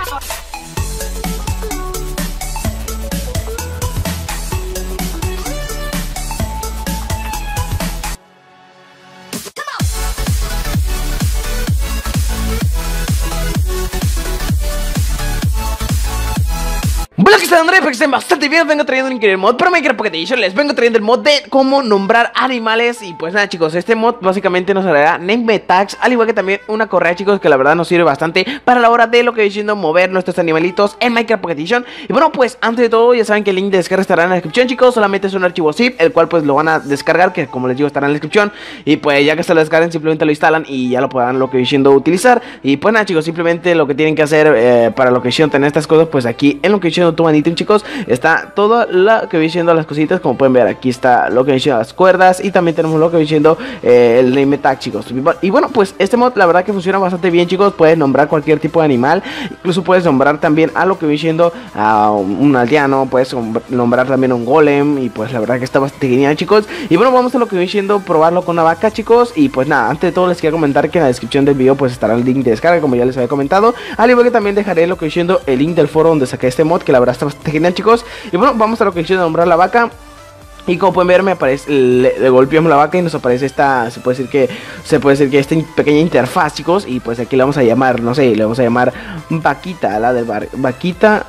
Hola, que están André, espero que estén bastante bien. Os vengo trayendo un increíble mod para Minecraft Pocket Edition. Les vengo trayendo el mod de cómo nombrar animales. Y pues nada, chicos, este mod básicamente nos hará name tags, al igual que también una correa, chicos, que la verdad nos sirve bastante para la hora de lo que diciendo mover nuestros animalitos en Minecraft Pocket Edition. Y bueno, pues antes de todo, ya saben que el link de descarga estará en la descripción, chicos. Solamente es un archivo zip, el cual pues lo van a descargar, que como les digo estará en la descripción. Y pues ya que se lo descarguen, simplemente lo instalan y ya lo podrán lo que diciendo utilizar. Y pues nada, chicos, simplemente lo que tienen que hacer para lo que diciendo tener estas cosas, pues aquí en lo que diciendo tu manito, chicos, está todo lo que viene siendo las cositas. Como pueden ver, aquí está lo que viene siendo las cuerdas. Y también tenemos lo que viene siendo el name tag, chicos. Y bueno, pues este mod la verdad que funciona bastante bien, chicos. Puedes nombrar cualquier tipo de animal. Incluso puedes nombrar también a lo que viene siendo a un aldeano. Puedes nombrar también a un golem. Y pues la verdad que está bastante genial, chicos. Y bueno, vamos a lo que viene siendo probarlo con una vaca, chicos. Y pues nada, antes de todo les quiero comentar que en la descripción del video pues estará el link de descarga, como ya les había comentado. Al igual que también dejaré lo que viene siendo el link del foro donde saqué este mod, que la verdad está bastante genial, chicos. Y bueno, vamos a lo que quiero nombrar la vaca. Y como pueden ver, me aparece, le golpeamos la vaca y nos aparece esta, se puede decir que esta pequeña interfaz, chicos. Y pues aquí le vamos a llamar, no sé, le vamos a llamar Vaquita, la del barrio. Vaquita,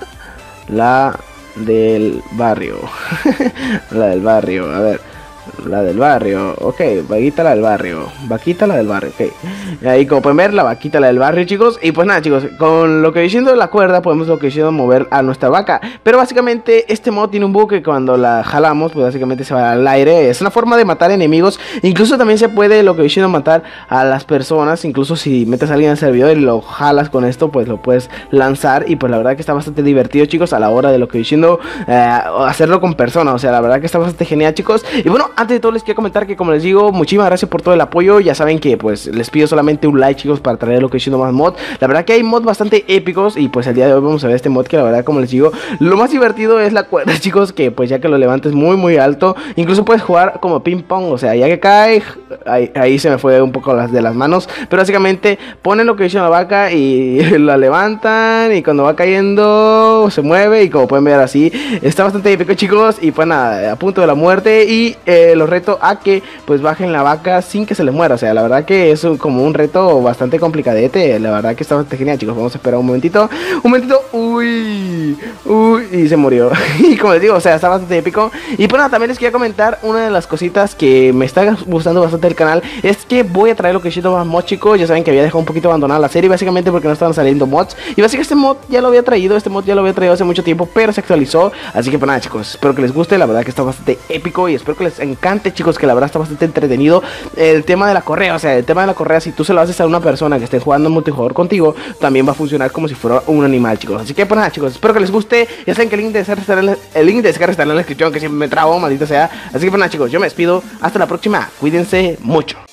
la del barrio. La del barrio, a ver. La del barrio, ok, vaquita la del barrio. Vaquita la del barrio, ok. Y ahí como pueden ver, la vaquita la del barrio, chicos. Y pues nada, chicos, con lo que diciendo la cuerda podemos lo que diciendo mover a nuestra vaca. Pero básicamente este mod tiene un bug que cuando la jalamos, pues básicamente se va al aire. Es una forma de matar enemigos. Incluso también se puede lo que diciendo matar a las personas. Incluso si metes a alguien al servidor y lo jalas con esto, pues lo puedes lanzar. Y pues la verdad que está bastante divertido, chicos, a la hora de lo que diciendo hacerlo con personas. O sea, la verdad que está bastante genial, chicos. Y bueno, antes de todo les quiero comentar que, como les digo, muchísimas gracias por todo el apoyo. Ya saben que pues les pido solamente un like, chicos, para traer lo que diciendo más mod. La verdad que hay mods bastante épicos. Y pues el día de hoy vamos a ver este mod que la verdad, como les digo, lo más divertido es la cuerda, chicos. Que pues ya que lo levantes muy alto, incluso puedes jugar como ping pong. O sea, ya que cae, ahí se me fue un poco de las manos. Pero básicamente ponen lo que dice la vaca y la levantan. Y cuando va cayendo se mueve. Y como pueden ver así, está bastante épico, chicos. Y pues nada, a punto de la muerte. Y los reto a que pues bajen la vaca sin que se les muera. O sea, la verdad que es como un reto bastante complicadete. La verdad que está bastante genial, chicos. Vamos a esperar un momentito. Uy, y se murió. Y como les digo, o sea, está bastante épico. Y pues nada, también les quería comentar una de las cositas que me está gustando bastante del canal. Es que voy a traer lo que siento más mods, chicos. Ya saben que había dejado un poquito abandonada la serie, básicamente porque no estaban saliendo mods. Y básicamente este mod ya lo había traído. Este mod ya lo había traído hace mucho tiempo, pero se actualizó. Así que pues nada, chicos, espero que les guste. La verdad que está bastante épico. Y espero que les encante, chicos, que la verdad está bastante entretenido el tema de la correa. O sea, el tema de la correa, si tú se lo haces a una persona que esté jugando en multijugador contigo, también va a funcionar como si fuera un animal, chicos. Así que pues nada, chicos, espero que les guste. Ya saben que el link de descarga estará en la descripción, que siempre me trabo, maldita sea. Así que pues nada, chicos, yo me despido. Hasta la próxima, cuídense mucho.